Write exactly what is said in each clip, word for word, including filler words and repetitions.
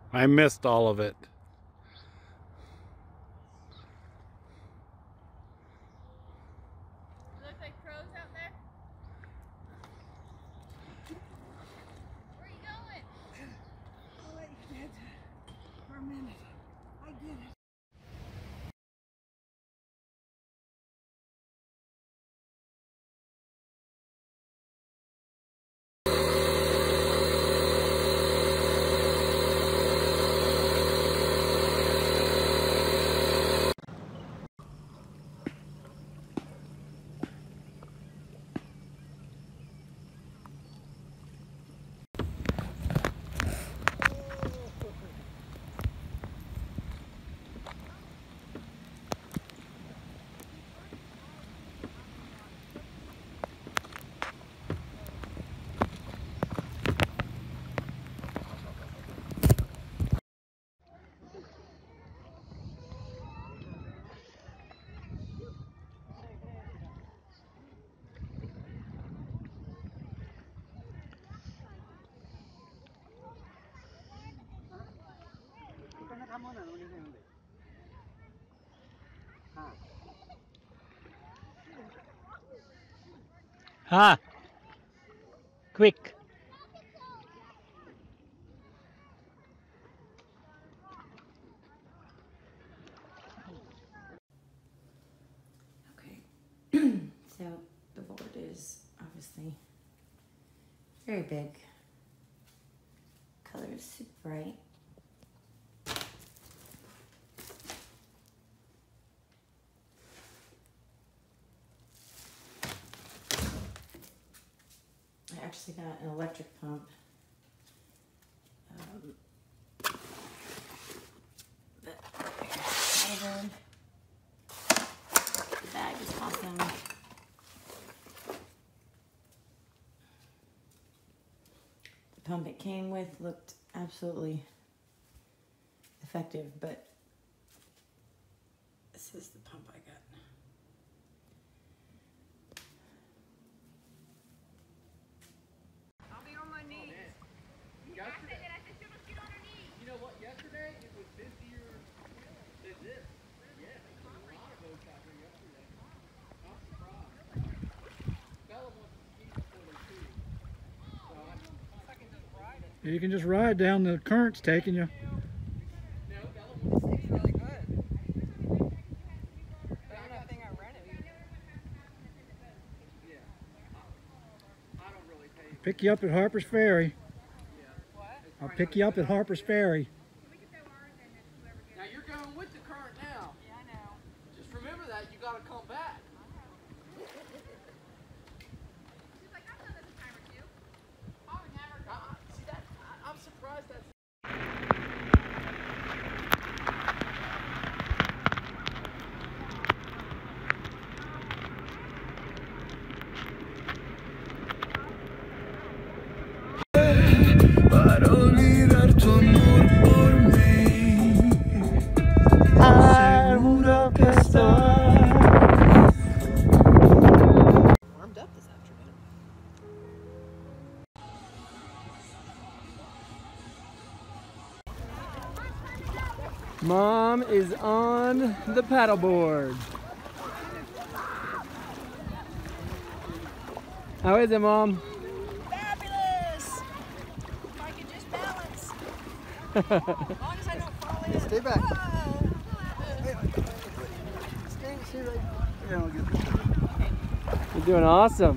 I missed all of it. Look like crows out there? Where are you going? I'll let you dead for a minute. I get it. Ha! Quick! Okay, so the board is obviously very big. Color is super bright. I actually got an electric pump. Um, but excited. The bag is awesome. The pump it came with looked absolutely effective, but this is the pump I got. You know what? Yesterday it was busier than this. Yeah, a lot of boats out here yesterday. I'm surprised. Bella wants to ski before they shoot. So I can just ride it. You can just ride down, the current's taking you. No, Bella wants to ski. It's really good. The only thing I rented. Yeah. I don't really pay. Pick you up at Harper's Ferry. What? I'll pick you up at Harper's Ferry. Now you're going with the current now. Yeah, I know. Just remember that you got to come back. She's like, I've done this a time or two. I would never go. See that? I, I'm surprised that's. Para olvidar tu amor por mí, seguro que estoy. Warmed up this afternoon. Mom is on the paddleboard. How is it, Mom? Fabulous! If I could just balance. As long as I don't fall in. Stay back. Whoa. Stay, stay right. Yeah, I'll get this. You're doing awesome.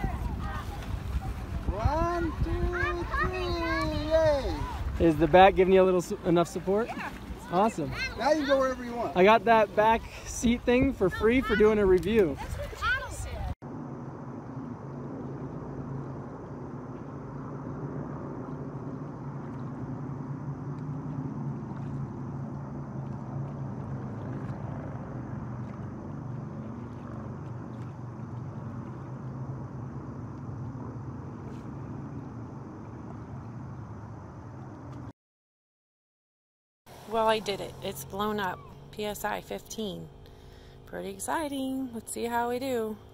One, two, three, yay! Is the back giving you a little su enough support? Yeah. Awesome. Now you can go wherever you want. I got that back seat thing for free for doing a review. That's what Paddle said. Well, I did it. It's blown up. P S I fifteen. Pretty exciting. Let's see how we do.